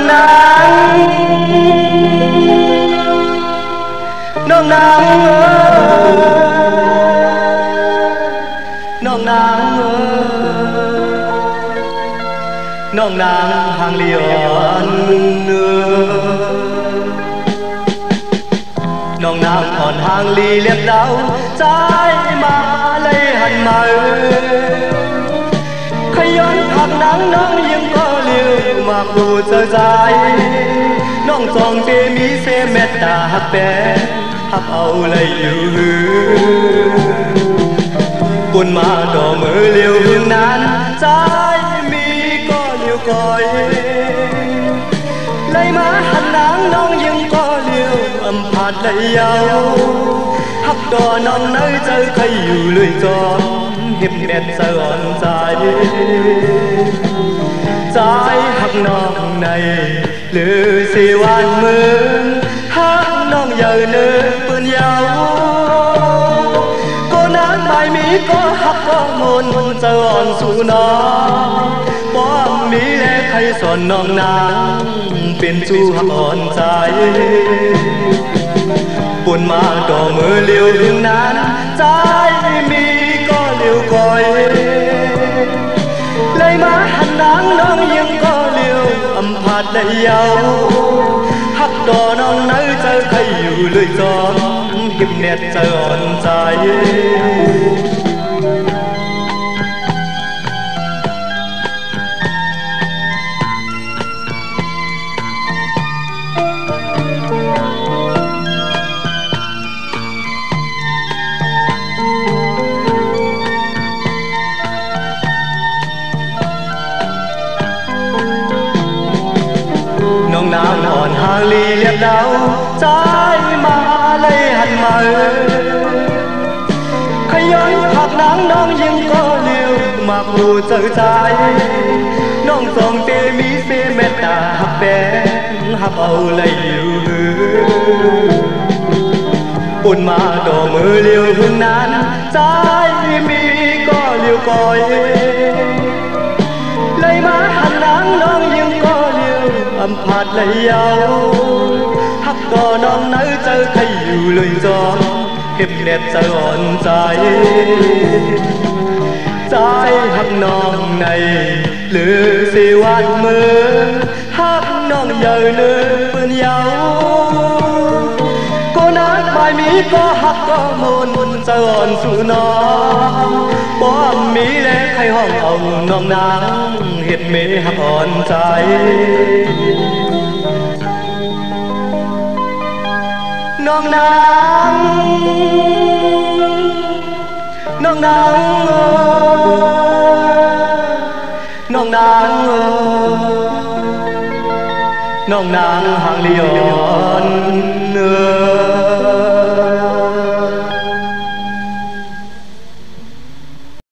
นางน้องนางน้องนางน้องนางหางเลียนน้องนางอ่อนหางลีเลียบดาวใจมาเลยหันมาขย้อนผักนางน้องยังก็เลี้ยวมาปูเจอใจน้องจองเจมีเสเมตตาหักแปหักเอาเลยอยู่ปุ่นมาดอมือเลี้ยวหึงนานใจมีก็เลี้ยวก่อยเลยมาหันนางน้องยังก็เลี้ยวอำพาดเลยยาวหักดอน้องเนยเจอใครอยู่เลยจอมเห็บแดดสะอ่อนใจใจหักน้องในหรือสิวันมือหักน้องเยอะเนื้อปืนยาวก็นานไม่มีก็หักก็มนจะอ่อนสู่น้องป้อมมีและใครสอนน้องนางเป็นจูหักอ่อนใจปุ่นมาต่อมือเลี้ยวถึงนานใจมีก็เลี้ยวก่อยเลยมาหันนางน้องยังก็เลี้ยวอำพาดได้ยาวหักดอน้องนั้นเจอใครอยู่เลยจอมเก็บเน็ตเจออ่อนใจนางอ่อนหางลีเลียบดาวใจมาเลยหันมาขย้อนผักนางน้องยังก็เลี้ยวมาปูเจอใจน้องสองเตมีเสเมตตาหักแบนหักเอาเลยอยู่ปุ่นมาดอมือเลี้ยวหึงนานใจมีก็เลี้ยวก่อยเลยมาหันนางน้องยังก็อำพาดเลยยาวหักก็น้องนั้นเจอใครอยู่เลยจอมเก็บเน็ตจะอ่อนใจใจหักน้องในหรือสิวันมือหักน้องเยอะเนื้อปืนยาวก็นัดไม่มีก็หักก็มนจะอ่อนสู่น้องป้อมมีและใครห้องเอาน้องนางเห็ดเมหักอ่อนใจน้องนางน้องนางน้องนางน้องนางหางเลียนเนื้อ